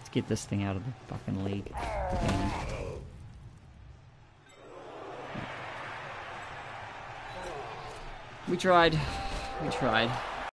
Let's get this thing out of the fucking league. Damn. We tried. We tried.